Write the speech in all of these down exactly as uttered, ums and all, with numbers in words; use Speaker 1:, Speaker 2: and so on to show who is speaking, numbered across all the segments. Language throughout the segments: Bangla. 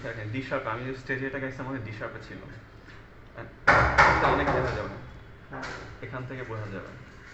Speaker 1: দেখেন ডি শার্প, আমি যে স্টেজে এটা গাইছি আমাদের ডি শার্পে ছিল, অনেক দেখা যাবে, এখান থেকে বোঝা যাবে।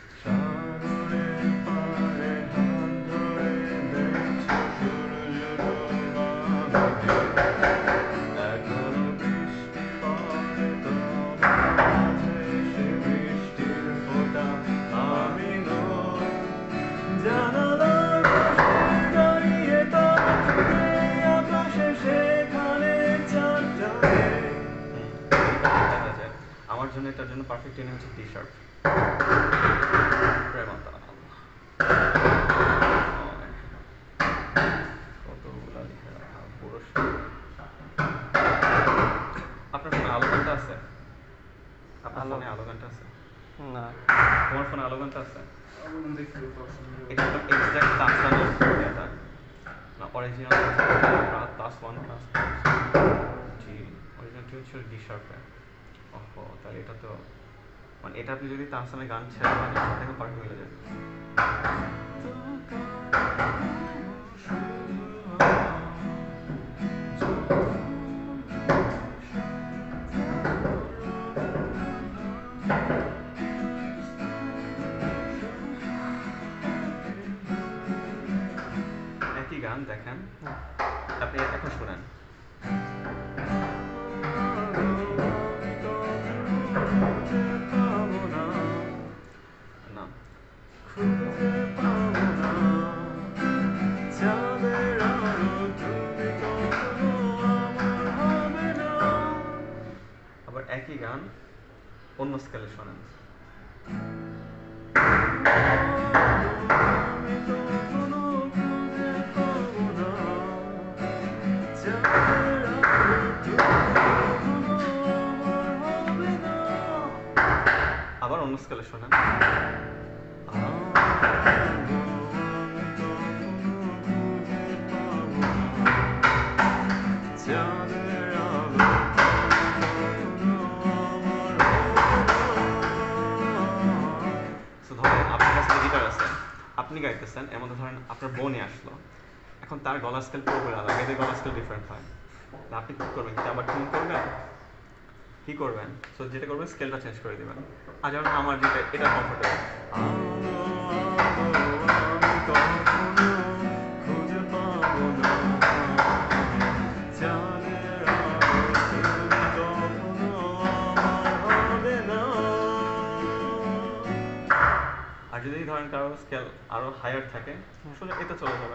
Speaker 1: আমার জন্য এটার জন্য পারফেক্ট টিনি হচ্ছে টি শার্ট প্রেমাতাল। কতগুলা লিখে রাখা বড়। আপনার ফোনে আলো গানটা আছে? আপনার ফোনে আলো গানটা আছে?
Speaker 2: না।
Speaker 1: তোমার ফোনে আলো গানটা আছে? এটা একদম এক্সাক্ট তাহসানের এটা না, অরিজিনাল ক্লাস ওয়ান ক্লাস জি অরিজিনাল টিউন ছিল ডি শার্পে। ওহো, তাহলে এটা তো মানে এটা আপনি যদি তাহসানের গান ছেড়ে মানে দেখেন পার্ট হয়ে যাবে। একই গান দেখেন, আপনি এখন শোনেন। আবার একই গান অন্য স্কেলে শোনেন। আবার অন্য স্কেলে শোনেন। আপনি গাইতেছেন, এর মধ্যে ধরেন আপনার বোনে আসলো, এখন তার গলা স্কেল পুরোপুরি আলাদা, এদের গলা স্কেল ডিফারেন্ট হয়। আপনি কি করবেন? কি আবার টিউন করবেন? কি করবেন? সো যেটা করবেন স্কেলটা চেঞ্জ করে দিবেন। আর যেমন আমার যেটা এটা কমফোর্টেবল, আর যদি ধরেন কারো স্কেল আরো হায়ার থাকে আসলে এটা চলে যাবে।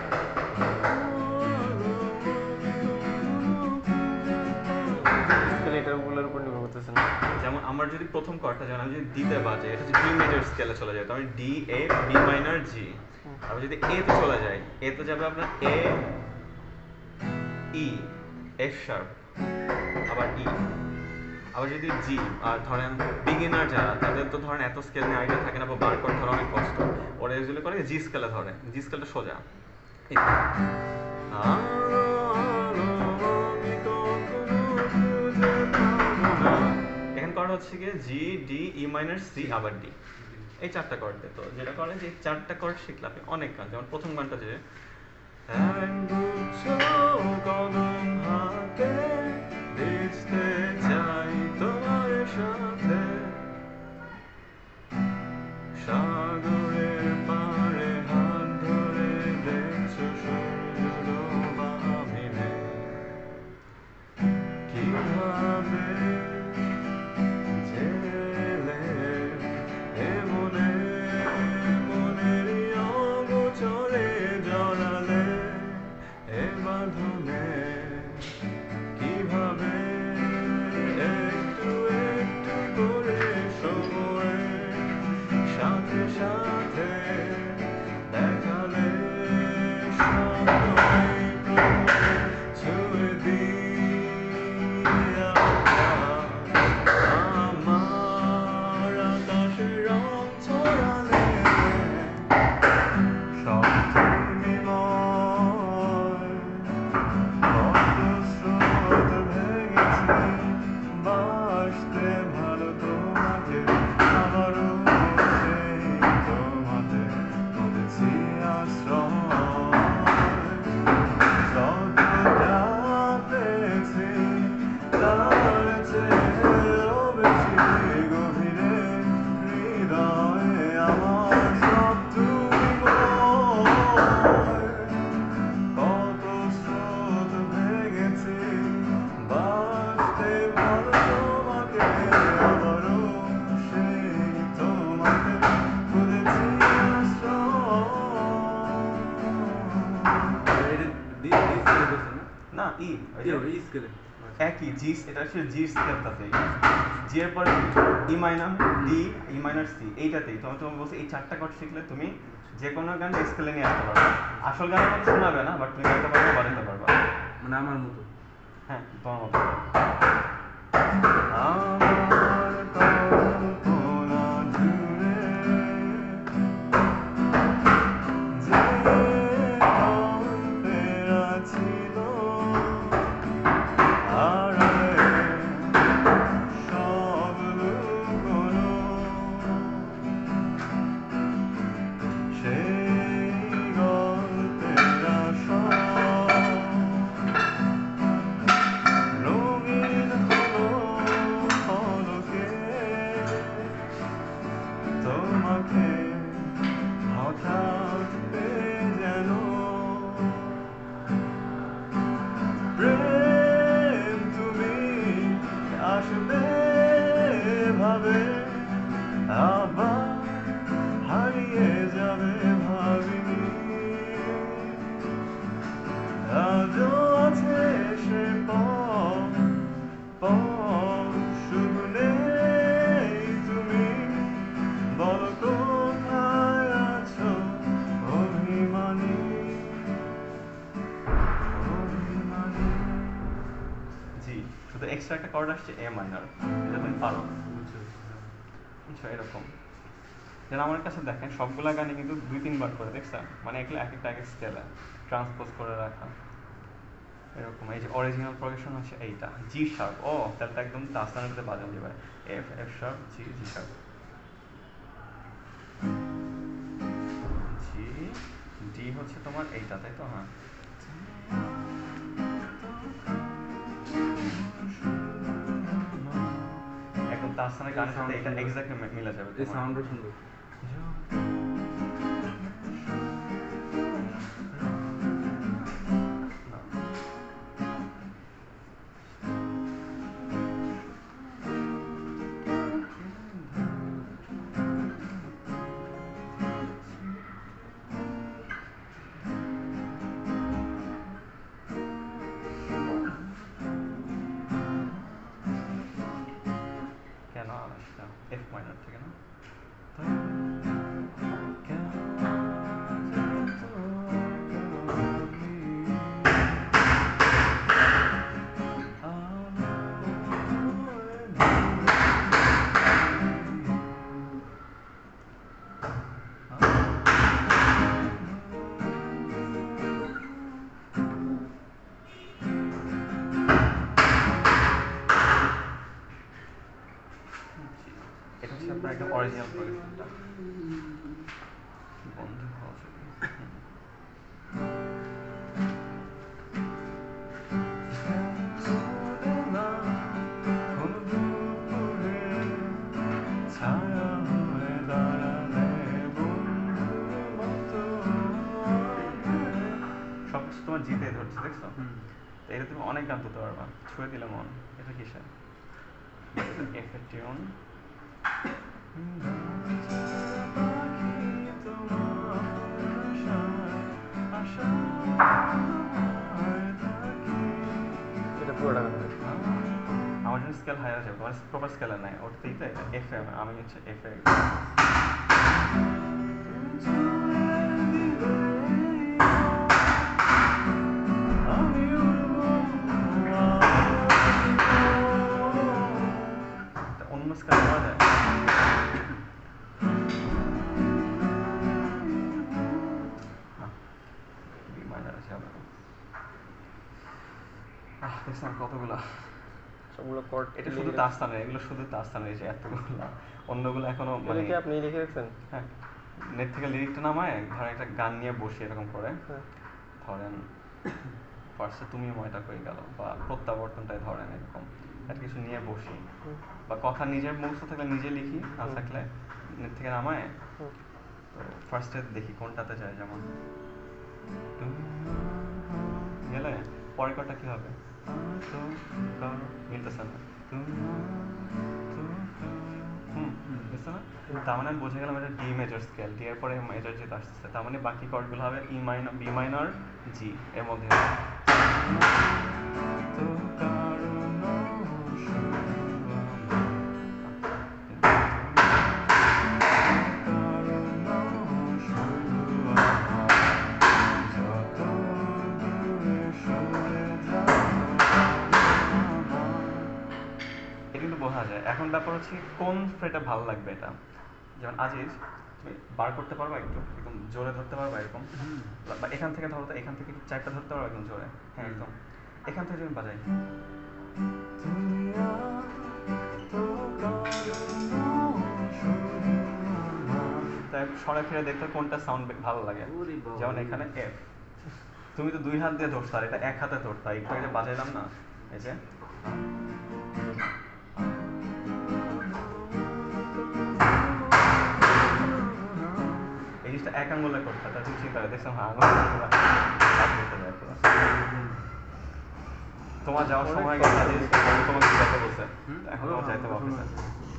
Speaker 1: যেমন আমার যদি প্রথম কর্ডটা যেমন আমি যদি ডিতে বাজে, এটা হচ্ছে ডি মেজর স্কেলে চলে যায়, তাহলে D A B minor G. আর যদি এ তে চলে যায়, এ তে যাবে আপনার এ ই এফ শার্প আবার ই। আবার যদি জি, আর ধরেন বিগিনার যারা, তাদের তো ধরেন এত স্কেল নিয়ে আইডিয়া থাকে না বা বার করা ধরা অনেক কষ্ট, ওরা ইউজুয়ালি করে জি স্কেলে ধরে, জি স্কেলটা সোজা। এখানে কর্ড হচ্ছে গিয়ে G D E minor C আবার ডি, এই চারটা কর্ডে। তো যেটা করে যে চারটা কর্ড শিখলে আপনি অনেক গান, যেমন প্রথম গানটা যে দেখতে চাই তোমার সাথে সাগরের পাড়ে হাত ধরে দেখছো সূর্য বাহিনে কিভাবে জেলে এমনে মনেরই অগোচরে জড়ালে এ বাঁধনে কিভাবে
Speaker 2: এই স্কেলে
Speaker 1: একই জি, এটা হচ্ছে জি স্কেলটাতে, জি এর পরে E minor D, E minor C, এইটাতেই তোমার তোমার বলছে এই চারটা কর্ড শিখলে তুমি যে কোনো গান স্কেলে নিয়ে আসতে পারবে। আসল গানের মতো শোনাবে না, বাট তুমি গাইতে পারবে, বাজাতে পারবে,
Speaker 2: মানে আমার মতো।
Speaker 1: হ্যাঁ তোমার মতো। এক্সট্রা একটা কর্ড আসছে এ মাইনর, এটা তুমি পারো, বুঝছো? এরকম যেন আমার কাছে দেখেন সবগুলা গানে কিন্তু দুই তিনবার করে দেখছেন, মানে এগুলো এক একটা এক এক স্কেলে ট্রান্সপোজ করে রাখা এরকম। এই যে অরিজিনাল প্রোগ্রেশন হচ্ছে এইটা জি শার্প, ও তাহলে একদম তাহসানের মধ্যে বাজানো যাবে, F F sharp G G sharp, G D হচ্ছে তোমার এইটা, তাই তো? হ্যাঁ, একদম তাহসানের গানের সাথে এটা এক্স্যাক্টলি মিলে যাবে।
Speaker 2: এই সাউন্ডও সুন্দর।
Speaker 1: এফ মাইনর থেকে না, একদম অরিজিনাল প্রোগ্রেশনটা বন্ধ হওয়া যাবে। সবকিছু তোমার জিতে ধরছে, দেখছো? এটা তুমি অনেক গান তুলতে পারবা, ছুঁয়ে দিলে মন। এটা কিসের এফ এর টিউন,
Speaker 3: এটা পুরোটা
Speaker 1: আমার জন্য স্কেল হাই আছে, তোমার প্রপার স্কেলে নাই, ওটাতেই তো এফ এ, আমি হচ্ছে এফ এ। অন্য স্কেল পাওয়া যায়, বি মাইনর আছে আবার। আহ দেখছিলাম কতগুলা,
Speaker 3: সবগুলো কর্ড।
Speaker 1: এটা শুধু তাহসানের, এগুলো শুধু তাহসানের, যে এতগুলো, অন্যগুলো এখনো মানে
Speaker 3: কি আপনি লিখে রাখছেন?
Speaker 1: হ্যাঁ, নেট থেকে লিরিকটা নামায় ধরেন একটা গান নিয়ে বসে এরকম করে, ধরেন ফার্স্টে তুমি ময়টা হয়ে গেল, বা প্রত্যাবর্তনটাই ধরেন এরকম একটা কিছু নিয়ে বসি, বা কথা নিজের মুখস্থ থাকলে নিজে লিখি, না থাকলে নেট থেকে নামায়। তো ফার্স্টে দেখি কোনটাতে যায়, যেমন গেলে পরের কটা কি হবে, মিলতেছে না, হুম বুঝতে না, তার মানে বোঝা গেলাম এটা ডি মেজর স্কেল, ডি এর পরে মেজর যেটা আসতেছে, তার মানে বাকি কর্ডগুলো হবে E minor, B minor, G এর মধ্যে। তো বোঝা যায়। এখন ব্যাপার হচ্ছে কোন ফ্রেটা ভালো লাগবে এটা। যেমন আজিজ তুমি বার করতে পারবা একটু একদম জোরে ধরতে পারবা এরকম, বা এখান থেকে ধরো তো, এখান থেকে চারটা ধরতে পারবা একদম জোরে, হ্যাঁ একদম এখান থেকে তুমি বাজাই। তাই সরে ফিরে দেখতে কোনটা সাউন্ড ভালো লাগে। যেমন এখানে এফ, তুমি তো দুই হাত দিয়ে ধরছো আর এটা এক হাতে ধরতা, একটু আগে বাজাইলাম না এই যে, এই জিনিসটা এক আঙুলে করতে হয়, তুমি চিন্তা করে দেখছো হ্যাঁ আঙুল তোমার যাওয়ার সময় গেছে তোমাকে যাইতে বলছে, এখন তোমার যাইতে অফিসে।